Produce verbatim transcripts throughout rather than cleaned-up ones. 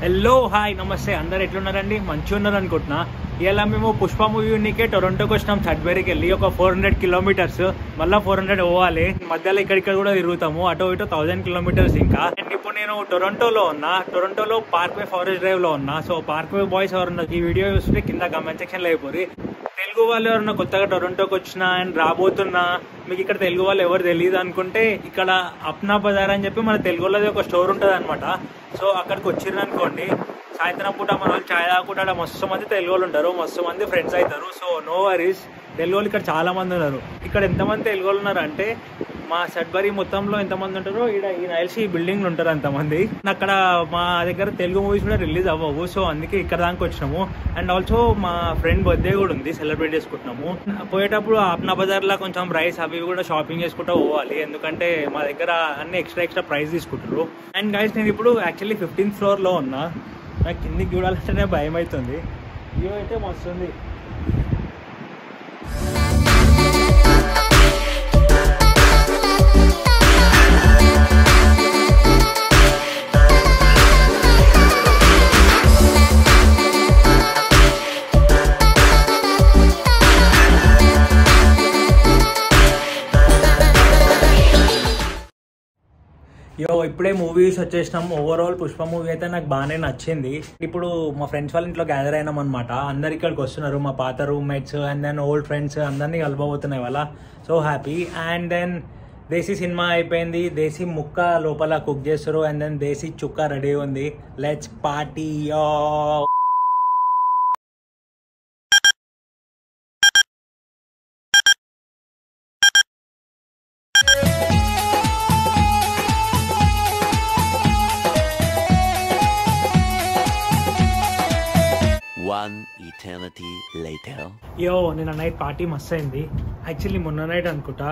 Hello hi నమస్తే అందరు ఎట్లున్నారండి మంచిగా ఉన్నారు అనుకుంటున్నా. ఇలా మేము పుష్ప మూవీ ఉన్నకే టొరంటోకి వచ్చినాం. సడ్బెరీకి వెళ్ళి ఒక ఫోర్ హండ్రెడ్ కిలోమీటర్స్ మళ్ళీ ఫోర్ హండ్రెడ్ పోవాలి. మధ్యలో ఇక్కడిక్కడ కూడా తిరుగుతాము, అటో ఇటో థౌసండ్ కిలోమీటర్స్ ఇంకా. అండ్ ఇప్పుడు నేను టొరంటోలో ఉన్నా, టొరంటోలో పార్క్వే ఫారెస్ట్ డ్రైవ్ లో ఉన్నా. సో పార్క్వే బాయ్స్ ఎవరన్నా ఈ వీడియో చూస్తే కింద కమెంట్ సెక్షన్ లో అయిపోయి తెలుగు వాళ్ళు ఎవరన్నా కొత్తగా టొరంటోకి వచ్చినా అండ్ రాబోతున్నా, మీకు ఇక్కడ తెలుగు వాళ్ళు ఎవరు తెలియదు అనుకుంటే ఇక్కడ అప్నా బజార్ అని చెప్పి మన తెలుగు వాళ్ళది ఒక స్టోర్ ఉంటుంది అనమాట. సో అక్కడికి వచ్చిర్రు అనుకోండి, సాయంత్రం పూట మన వాళ్ళు ఛాయ్ తాగుకుంటా మస్తు మంది తెలుగు వాళ్ళు ఉంటారు, మస్తు మంది ఫ్రెండ్స్ అవుతారు. సో నో వరీస్, తెలుగు వాళ్ళు ఇక్కడ చాలా మంది ఉన్నారు. ఇక్కడ ఎంతమంది తెలుగు వాళ్ళు ఉన్నారు అంటే మా సడ్బరీ మొత్తంలో ఎంతమంది ఉంటారో ఇక్కడ ఈ నైల్స్ ఈ బిల్డింగ్లు ఉంటారు అంతమంది. అక్కడ మా దగ్గర తెలుగు మూవీస్ కూడా రిలీజ్ అవ్వవు, సో అందుకే ఇక్కడ దానికి వచ్చినాము. అండ్ ఆల్సో మా ఫ్రెండ్ బర్త్డే కూడా ఉంది, సెలబ్రేట్ చేసుకుంటున్నాము. పోయేటప్పుడు అప్నా బజార్ లా కొంచెం రైస్ అవి కూడా షాపింగ్ చేసుకుంటూ పోవాలి, ఎందుకంటే మా దగ్గర అన్ని ఎక్స్ట్రా ఎక్స్ట్రా ప్రైస్ తీసుకుంటారు. అండ్ గైస్ నేను ఇప్పుడు యాక్చువల్లీ ఫిఫ్టీన్త్ ఫ్లోర్ లో ఉన్నా. నాకు కిందికి చూడాలంటేనే భయం అవుతుంది. వ్యూ అయితే మస్తుంది. యో ఇప్పుడే మూవీస్ వచ్చేసినాం. ఓవరాల్ పుష్ప మూవీ అయితే నాకు బాగానే నచ్చింది. ఇప్పుడు మా ఫ్రెండ్స్ వాళ్ళ ఇంట్లో గ్యాదర్ అయినాం అనమాట. అందరు ఇక్కడికి వస్తున్నారు, మా పాత roommates and then old friends అందరినీ కలబోతున్నాయి వాళ్ళ. So happy. And then desi cinema అయిపోయింది, దేశీ ముక్క లోపల కుక్ చేస్తారు అండ్ దెన్ దేశీ చుక్క రెడీ ఉంది. Let's party yo. One eternity later. యో నిన్న నైట్ పార్టీ మస్త్ అయింది. యాక్చువల్లీ మొన్న నైట్ అనుకుంటా.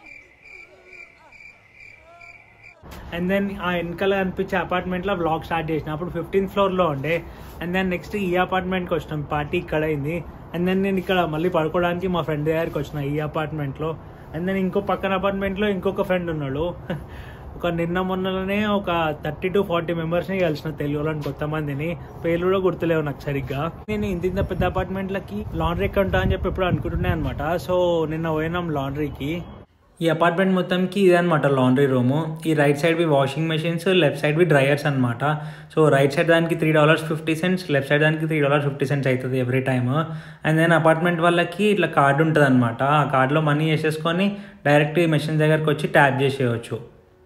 అండ్ దెన్ ఆ వెనకాల అనిపించే అపార్ట్మెంట్లో వ్లాగ్ స్టార్ట్ చేసిన అప్పుడు ఫిఫ్టీన్త్ ఫ్లోర్లో ఉండే. అండ్ దెన్ నెక్స్ట్ ఈ అపార్ట్మెంట్కి వచ్చినాం, పార్టీ ఇక్కడ అయింది. అండ్ దెన్ నేను ఇక్కడ మళ్ళీ పడుకోవడానికి మా ఫ్రెండ్ దగ్గరికి వచ్చిన ఈ అపార్ట్మెంట్లో. అండ్ దెన్ ఇంకో పక్కన అపార్ట్మెంట్లో ఇంకొక ఫ్రెండ్ ఉన్నాడు. ఒక నిన్న మొన్నలోనే ఒక థర్టీ టు ఫార్టీ మెంబర్స్ని కలిసిన తెలుగు వాళ్ళని, కొత్త మందిని. పేర్లు కూడా గుర్తులేవు నాకు సరిగ్గా. నేను ఇంత ఇంత పెద్ద అపార్ట్మెంట్లకి లాండ్రీ ఎక్కడ ఉంటా అని చెప్పి ఎప్పుడు అనుకుంటున్నాయి అనమాట. సో నిన్న పోయినాం లాండ్రీకి. ఈ అపార్ట్మెంట్ మొత్తంకి ఇదే అనమాట లాండ్రీ రూము. ఈ రైట్ సైడ్ వి వాషింగ్ మెషిన్స్, లెఫ్ట్ సైడ్ వి డ్రైయర్స్ అనమాట. సో రైట్ సైడ్ దానికి three dollars fifty cents, left side దానికి త్రీ డాలర్స్ ఫిఫ్టీ సెంట్స్ అవుతుంది every time. And then apartment వాళ్ళకి ఇట్లా కార్డు ఉంటుంది అనమాట. ఆ కార్డులో మనీ వేసేసుకొని డైరెక్ట్ ఈ మెషిన్ దగ్గరకు వచ్చి ట్యాప్ చేసేయచ్చు.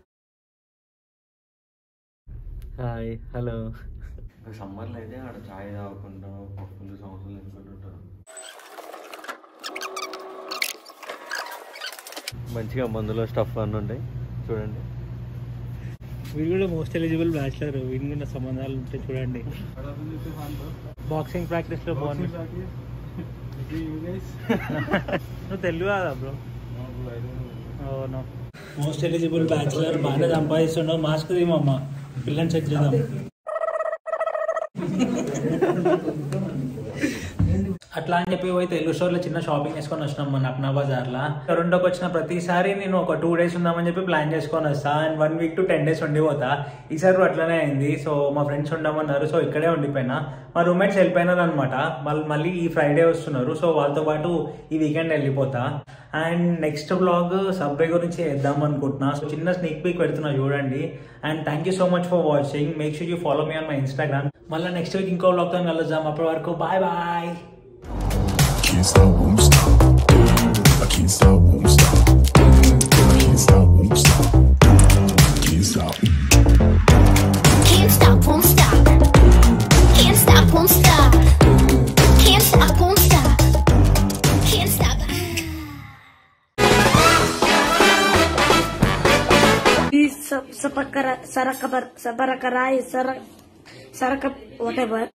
Hi hello. సమ్మర్లో అయితే ఆడ ఛాయ్ తాగకుండా పప్పులు సమోసాలు వేసుకుంటుంటారు. మంచిగా మందులో స్టఫ్ అన్నీ ఉంటాయి చూడండి. వీడు కూడా మోస్ట్ ఎలిజిబుల్ బ్యాచిలర్, వీడికి కూడా సంబంధాలు ఉంటాయి చూడండి. బాక్సింగ్ ప్రాక్టీస్ లో బాగుంది. నువ్వు తెలుగు కాదా బ్రో? అవును. మోస్ట్ ఎలిజిబుల్ బ్యాచిలర్, బాగానే సంపాదిస్తున్నావు. మాస్క్ తీమమ్మ, పిల్లని చెక్ చేద్దాం. అట్లా అని చెప్పి పోయి తెలుగు స్టోర్లో చిన్న షాపింగ్ చేసుకొని వచ్చినాం మన అప్నా బజార్లో. టొరంటోకి వచ్చిన ప్రతిసారి నేను ఒక టూ డేస్ ఉందామని చెప్పి ప్లాన్ చేసుకొని వస్తా. And one week to ten days ఉండిపోతా. ఈసారి అట్లనే అయింది. సో మా ఫ్రెండ్స్ ఉండమన్నారు, సో ఇక్కడే ఉండిపోయినా. మా రూమ్మేట్స్ వెళ్ళిపోయినారు అనమాట. మళ్ళీ మళ్ళీ ఈ ఫ్రైడే వస్తున్నారు, సో వాళ్ళతో పాటు ఈ వీకెండ్ వెళ్ళిపోతా. అండ్ నెక్స్ట్ బ్లాగ్ సబ్వే గురించి వేద్దాం అనుకుంటున్నా. సో చిన్న స్నీక్ పీక్ పెడుతున్నా చూడండి. And thank you so much for watching. Make sure you follow me on my Instagram. మళ్ళీ నెక్స్ట్ వీక్ ఇంకో బ్లాగ్తో కలుద్దాం. అప్పటి వరకు bye bye. Can't stop, won't stop. I can't stop, won't stop. I can't stop, won't stop. Can't stop. Can't stop, won't stop. Can't stop, won't stop. Can't stop, won't stop. Can't stop. Sapakara, Sarakabar, Sabarakarai, Sarak, Sarakap, whatever.